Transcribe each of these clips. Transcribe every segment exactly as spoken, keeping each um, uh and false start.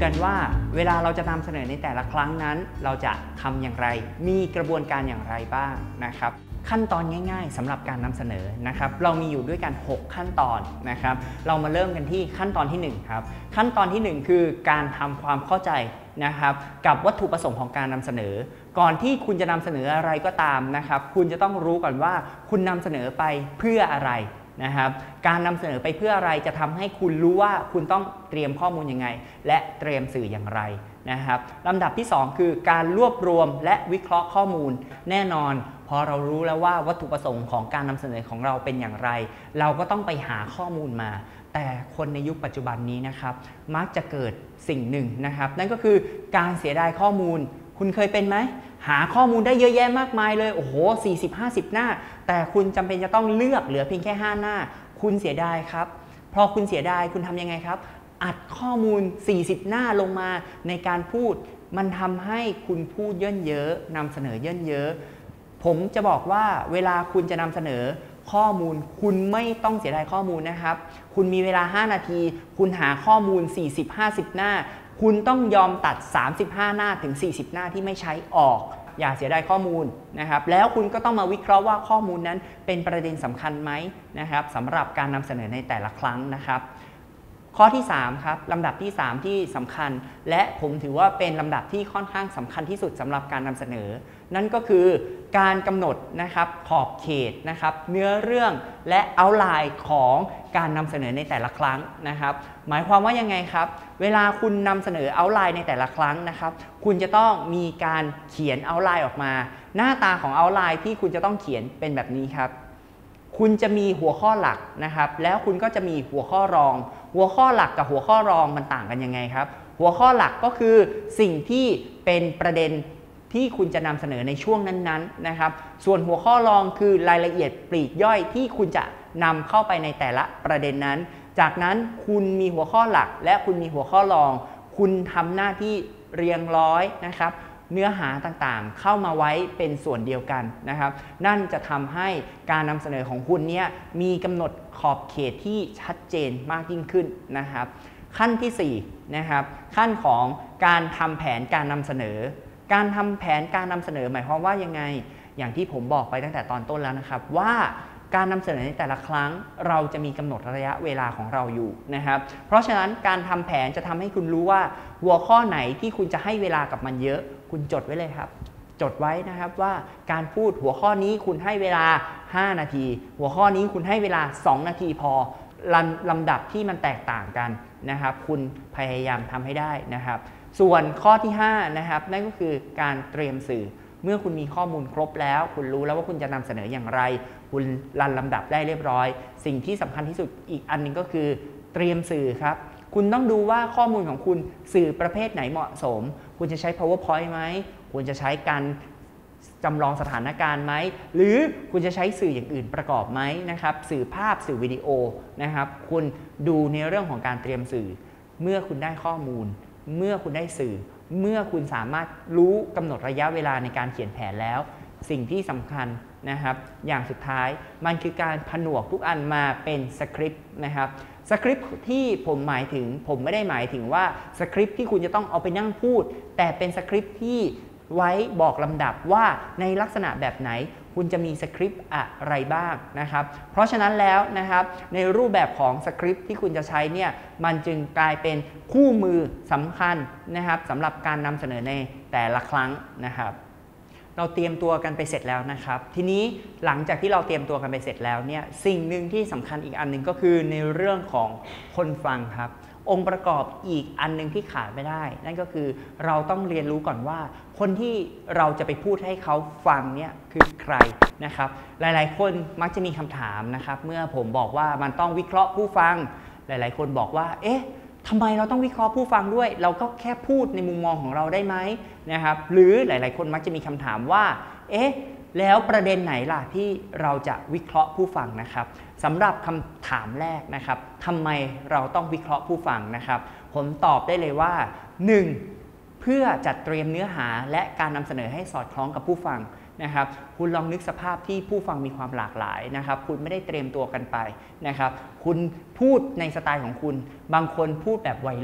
กันว่าเวลาเราจะนำเสนอในแต่ละครั้งนั้นเราจะทำอย่างไรมีกระบวนการอย่างไรบ้างนะครับขั้นตอนง่ายๆสำหรับการนำเสนอนะครับเรามีอยู่ด้วยกันหกขั้นตอนนะครับเรามาเริ่มกันที่ขั้นตอนที่หนึ่งครับขั้นตอนที่หนึ่งคือการทำความเข้าใจนะครับกับวัตถุประสงค์ของการนำเสนอก่อนที่คุณจะนำเสนออะไรก็ตามนะครับคุณจะต้องรู้ก่อนว่าคุณนำเสนอไปเพื่ออะไรนะครับการนำเสนอไปเพื่ออะไรจะทำให้คุณรู้ว่าคุณต้องเตรียมข้อมูลยังไงและเตรียมสื่ออย่างไรนะครับลำดับที่สองคือการรวบรวมและวิเคราะห์ข้อมูลแน่นอนพอเรารู้แล้วว่าวัตถุประสงค์ของการนำเสนอของเราเป็นอย่างไรเราก็ต้องไปหาข้อมูลมาแต่คนในยุคปัจจุบันนี้นะครับมักจะเกิดสิ่งหนึ่งนะครับนั่นก็คือการเสียดายข้อมูลคุณเคยเป็นไหมหาข้อมูลได้เยอะแยะมากมายเลยโอ้โห สี่สิบห้าสิบ หน้าแต่คุณจำเป็นจะต้องเลือกเหลือเพียงแค่ห้าหน้าคุณเสียดายครับพอคุณเสียดายคุณทำยังไงครับอัดข้อมูลสี่สิบหน้าลงมาในการพูดมันทำให้คุณพูดเยินเยอะนำเสนอเยินเยอะผมจะบอกว่าเวลาคุณจะนำเสนอข้อมูลคุณไม่ต้องเสียดายข้อมูลนะครับคุณมีเวลาห้านาทีคุณหาข้อมูล สี่สิบ ห้าสิบ หน้าคุณต้องยอมตัดสามสิบห้าหน้าถึงสี่สิบหน้าที่ไม่ใช้ออกอย่าเสียดายข้อมูลนะครับแล้วคุณก็ต้องมาวิเคราะห์ว่าข้อมูลนั้นเป็นประเด็นสำคัญไหมนะครับสำหรับการนำเสนอในแต่ละครั้งนะครับข้อที่สามครับลำดับที่สามที่สำคัญและผมถือว่าเป็นลำดับที่ค่อนข้างสำคัญที่สุดสำหรับการนำเสนอนั่นก็คือการกำหนดนะครับขอบเขตนะครับเนื้อเรื่องและเอาท์ไลน์ของการนำเสนอในแต่ละครั้งนะครับหมายความว่ายังไงครับเวลาคุณนำเสนอเอาท์ไลน์ในแต่ละครั้งนะครับคุณจะต้องมีการเขียนเอาท์ไลน์ออกมาหน้าตาของเอาท์ไลน์ที่คุณจะต้องเขียนเป็นแบบนี้ครับคุณจะมีหัวข้อหลักนะครับแล้วคุณก็จะมีหัวข้อรองหัวข้อหลักกับหัวข้อรองมันต่างกันยังไงครับหัวข้อหลักก็คือสิ่งที่เป็นประเด็นที่คุณจะนำเสนอในช่วงนั้นๆนะครับส่วนหัวข้อรองคือรายละเอียดปลีกย่อยที่คุณจะนำเข้าไปในแต่ละประเด็นนั้นจากนั้นคุณมีหัวข้อหลักและคุณมีหัวข้อรองคุณทำหน้าที่เรียงร้อยนะครับเนื้อหาต่างๆเข้ามาไว้เป็นส่วนเดียวกันนะครับนั่นจะทำให้การนำเสนอของคุณเนี่ยมีกำหนดขอบเขตที่ชัดเจนมากยิ่งขึ้นนะครับขั้นที่สี่นะครับขั้นของการทำแผนการนำเสนอการทำแผนการนำเสนอหมายความว่ายังไงอย่างที่ผมบอกไปตั้งแต่ตอนต้นแล้วนะครับว่าการนำเสนอในแต่ละครั้งเราจะมีกำหนดระยะเวลาของเราอยู่นะครับเพราะฉะนั้นการทำแผนจะทำให้คุณรู้ว่าหัวข้อไหนที่คุณจะให้เวลากับมันเยอะคุณจดไว้เลยครับจดไว้นะครับว่าการพูดหัวข้อนี้คุณให้เวลาห้านาทีหัวข้อนี้คุณให้เวลาสองนาทีพอลำดับที่มันแตกต่างกันนะครับคุณพยายามทำให้ได้นะครับส่วนข้อที่ห้านะครับนั่นก็คือการเตรียมสื่อเมื่อคุณมีข้อมูลครบแล้วคุณรู้แล้วว่าคุณจะนำเสนออย่างไรคุณรันลำดับได้เรียบร้อยสิ่งที่สำคัญที่สุดอีกอันนึงก็คือเตรียมสื่อครับคุณต้องดูว่าข้อมูลของคุณสื่อประเภทไหนเหมาะสมคุณจะใช้ powerpoint ไหมคุณจะใช้การจำลองสถานการณ์ไหมหรือคุณจะใช้สื่ออย่างอื่นประกอบไหมนะครับสื่อภาพสื่อวิดีโอนะครับคุณดูในเรื่องของการเตรียมสื่อเมื่อคุณได้ข้อมูลเมื่อคุณได้สื่อเมื่อคุณสามารถรู้กำหนดระยะเวลาในการเขียนแผนแล้วสิ่งที่สำคัญนะครับอย่างสุดท้ายมันคือการผนวกทุกอันมาเป็นสคริปต์นะครับสคริปต์ที่ผมหมายถึงผมไม่ได้หมายถึงว่าสคริปต์ที่คุณจะต้องเอาไปนั่งพูดแต่เป็นสคริปต์ที่ไว้บอกลำดับว่าในลักษณะแบบไหนคุณจะมีสคริปต์อะไรบ้างนะครับเพราะฉะนั้นแล้วนะครับในรูปแบบของสคริปต์ที่คุณจะใช้เนี่ยมันจึงกลายเป็นคู่มือสำคัญนะครับสำหรับการนำเสนอในแต่ละครั้งนะครับเราเตรียมตัวกันไปเสร็จแล้วนะครับทีนี้หลังจากที่เราเตรียมตัวกันไปเสร็จแล้วเนี่ยสิ่งหนึ่งที่สำคัญอีกอันหนึ่งก็คือในเรื่องของคนฟังครับองค์ประกอบอีกอันนึงที่ขาดไม่ได้นั่นก็คือเราต้องเรียนรู้ก่อนว่าคนที่เราจะไปพูดให้เขาฟังเนี่ยคือใครนะครับหลายๆคนมักจะมีคำถามนะครับเมื่อผมบอกว่ามันต้องวิเคราะห์ผู้ฟังหลายๆคนบอกว่าเอ๊ะทำไมเราต้องวิเคราะห์ผู้ฟังด้วยเราก็แค่พูดในมุมมองของเราได้ไหมนะครับหรือหลายๆคนมักจะมีคำถามว่าเอ๊ะแล้วประเด็นไหนล่ะที่เราจะวิเคราะห์ผู้ฟังนะครับสำหรับคำถามแรกนะครับทำไมเราต้องวิเคราะห์ผู้ฟังนะครับผมตอบได้เลยว่า หนึ่ง เพื่อจัดเตรียมเนื้อหาและการนำเสนอให้สอดคล้องกับผู้ฟังนะครับคุณลองนึกสภาพที่ผู้ฟังมีความหลากหลายนะครับคุณไม่ได้เตรียมตัวกันไปนะครับคุณพูดในสไตล์ของคุณบางคนพูดแบบวัยรุ่น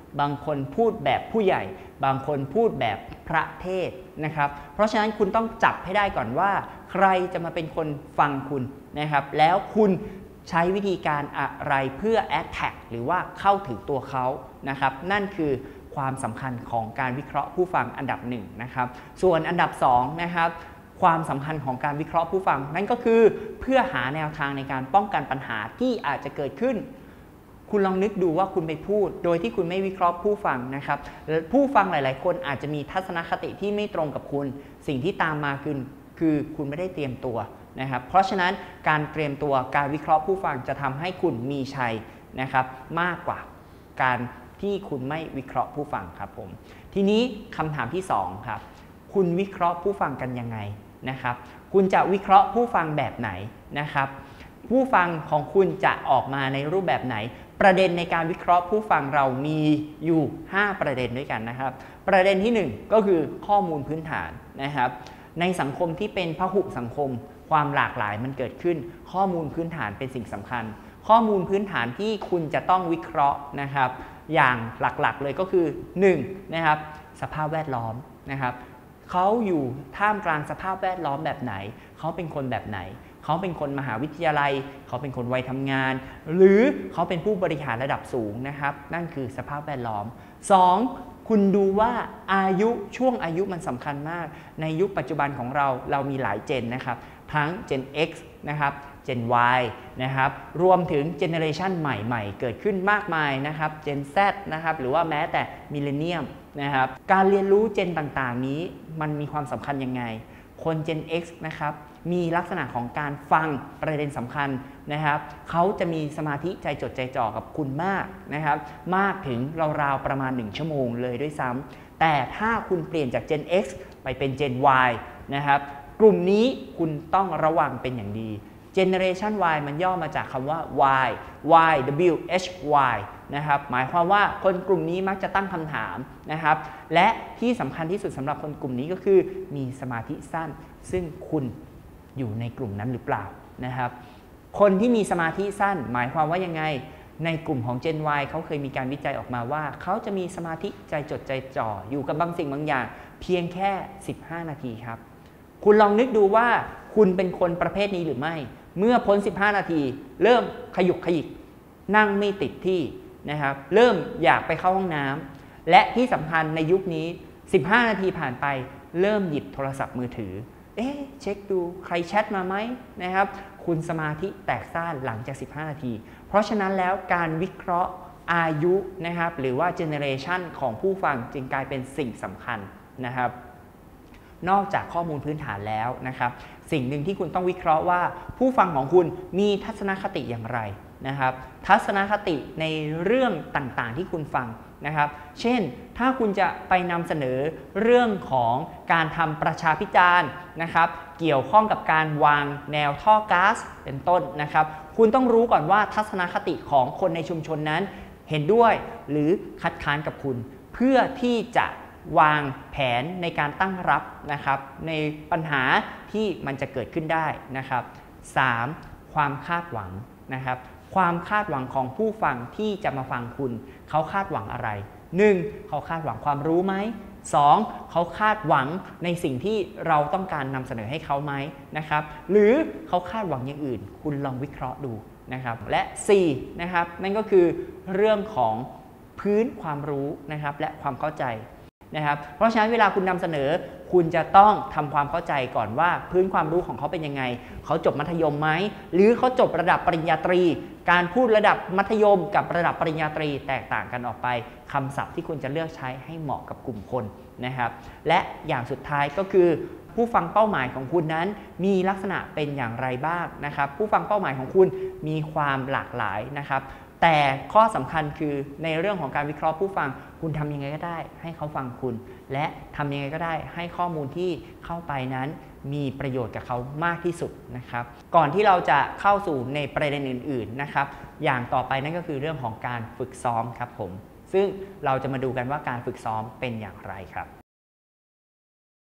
บางคนพูดแบบผู้ใหญ่บางคนพูดแบบพระเทศนะครับเพราะฉะนั้นคุณต้องจับให้ได้ก่อนว่าใครจะมาเป็นคนฟังคุณนะครับแล้วคุณใช้วิธีการอะไรเพื่อ attack หรือว่าเข้าถึงตัวเขานะครับนั่นคือความสำคัญของการวิเคราะห์ผู้ฟังอันดับหนึ่งนะครับส่วนอันดับสองนะครับความสำคัญของการวิเคราะห์ผู้ฟังนั่นก็คือเพื่อหาแนวทางในการป้องกันปัญหาที่อาจจะเกิดขึ้นคุณลองนึกดูว่าคุณไปพูดโดยที่คุณไม่วิเคราะห์ผู้ฟังนะครับผู้ฟังหลายๆคนอาจจะมีทัศนคติที่ไม่ตรงกับคุณสิ่งที่ตามมาคือคือคุณไม่ได้เตรียมตัวนะครับเพราะฉะนั้นการเตรียมตัวการวิเคราะห์ผู้ฟังจะทำให้คุณมีชัยนะครับมากกว่าการที่คุณไม่วิเคราะห์ผู้ฟังครับผมทีนี้คำถามที่สองครับคุณวิเคราะห์ผู้ฟังกันยังไงนะครับคุณจะวิเคราะห์ผู้ฟังแบบไหนนะครับผู้ฟังของคุณจะออกมาในรูปแบบไหนประเด็นในการวิเคราะห์ผู้ฟังเรามีอยู่ห้าประเด็นด้วยกันนะครับประเด็นที่หนึ่งก็คือข้อมูลพื้นฐานนะครับในสังคมที่เป็นพหุสังคมความหลากหลายมันเกิดขึ้นข้อมูลพื้นฐานเป็นสิ่งสำคัญข้อมูลพื้นฐานที่คุณจะต้องวิเคราะห์นะครับอย่างหลักๆเลยก็คือหนึ่งนะครับสภาพแวดล้อมนะครับเขาอยู่ท่ามกลางสภาพแวดล้อมแบบไหนเขาเป็นคนแบบไหนเขาเป็นคนมหาวิทยาลัยเขาเป็นคนวัยทำงานหรือเขาเป็นผู้บริหารระดับสูงนะครับนั่นคือสภาพแวดล้อมสองคุณดูว่าอายุช่วงอายุมันสำคัญมากในยุคปัจจุบันของเราเรามีหลายเจนนะครับทั้ง Gen X นะครับ Gen Y นะครับรวมถึงเจเนอเรชันใหม่ๆเกิดขึ้นมากมายนะครับ Gen Z นะครับหรือว่าแม้แต่มิลเลนเนียมนะครับการเรียนรู้เจนต่างๆนี้มันมีความสำคัญยังไงคน Gen X นะครับมีลักษณะของการฟังประเด็นสำคัญนะครับเขาจะมีสมาธิใจจดใจจ่อกับคุณมากนะครับมากถึงราวๆประมาณหนึ่งชั่วโมงเลยด้วยซ้ำแต่ถ้าคุณเปลี่ยนจาก Gen X ไปเป็น Gen Y นะครับกลุ่มนี้คุณต้องระวังเป็นอย่างดี Generation Y มันย่อมาจากคำว่า Y Y W H Y นะครับหมายความว่าคนกลุ่มนี้มักจะตั้งคำถามนะครับและที่สำคัญที่สุดสำหรับคนกลุ่มนี้ก็คือมีสมาธิสั้นซึ่งคุณอยู่ในกลุ่มนั้นหรือเปล่านะครับคนที่มีสมาธิสั้นหมายความว่ายังไงในกลุ่มของ Gen Y เขาเคยมีการวิจัยออกมาว่าเขาจะมีสมาธิใจจดใจจ่ออยู่กับบางสิ่งบางอย่างเพียงแค่สิบห้านาทีครับคุณลองนึกดูว่าคุณเป็นคนประเภทนี้หรือไม่เมื่อพ้นสิบห้านาทีเริ่มขยุกขยิกนั่งไม่ติดที่นะครับเริ่มอยากไปเข้าห้องน้ำและที่สำคัญในยุคนี้สิบห้านาทีผ่านไปเริ่มหยิบโทรศัพท์มือถือเอ๊ะเช็คดูใครแชทมาไหมนะครับคุณสมาธิแตกซ่านหลังจากสิบห้านาทีเพราะฉะนั้นแล้วการวิเคราะห์อายุนะครับหรือว่าเจเนเรชันของผู้ฟังจึงกลายเป็นสิ่งสำคัญนะครับนอกจากข้อมูลพื้นฐานแล้วนะครับสิ่งหนึ่งที่คุณต้องวิเคราะห์ว่าผู้ฟังของคุณมีทัศนคติอย่างไรนะครับทัศนคติในเรื่องต่างๆที่คุณฟังนะครับเช่นถ้าคุณจะไปนำเสนอเรื่องของการทำประชาพิจารณ์นะครับเกี่ยวข้องกับการวางแนวท่อก๊าซเป็นต้นนะครับคุณต้องรู้ก่อนว่าทัศนคติของคนในชุมชนนั้นเห็นด้วยหรือคัดค้านกับคุณเพื่อที่จะวางแผนในการตั้งรับนะครับในปัญหาที่มันจะเกิดขึ้นได้นะครับสามความคาดหวังนะครับความคาดหวังของผู้ฟังที่จะมาฟังคุณเขาคาดหวังอะไรหนึ่งเขาคาดหวังความรู้ไหมสองเขาคาดหวังในสิ่งที่เราต้องการนำเสนอให้เขาไหมนะครับหรือเขาคาดหวังอย่างอื่นคุณลองวิเคราะห์ดูนะครับและสี่นะครับนั่นก็คือเรื่องของพื้นความรู้นะครับและความเข้าใจนะครับเพราะฉะนั้นเวลาคุณนำเสนอคุณจะต้องทำความเข้าใจก่อนว่าพื้นความรู้ของเขาเป็นยังไงเขาจบมัธยมไหมหรือเขาจบระดับปริญญาตรีการพูดระดับมัธยมกับระดับปริญญาตรีแตกต่างกันออกไปคำศัพท์ที่คุณจะเลือกใช้ให้เหมาะกับกลุ่มคนนะครับและอย่างสุดท้ายก็คือผู้ฟังเป้าหมายของคุณนั้นมีลักษณะเป็นอย่างไรบ้างนะครับผู้ฟังเป้าหมายของคุณมีความหลากหลายนะครับแต่ข้อสำคัญคือในเรื่องของการวิเคราะห์ผู้ฟังคุณทำยังไงก็ได้ให้เขาฟังคุณและทำยังไงก็ได้ให้ข้อมูลที่เข้าไปนั้นมีประโยชน์กับเขามากที่สุดนะครับก่อนที่เราจะเข้าสู่ในประเด็นอื่นๆนะครับอย่างต่อไปนั่นก็คือเรื่องของการฝึกซ้อมครับผมซึ่งเราจะมาดูกันว่าการฝึกซ้อมเป็นอย่างไรครับ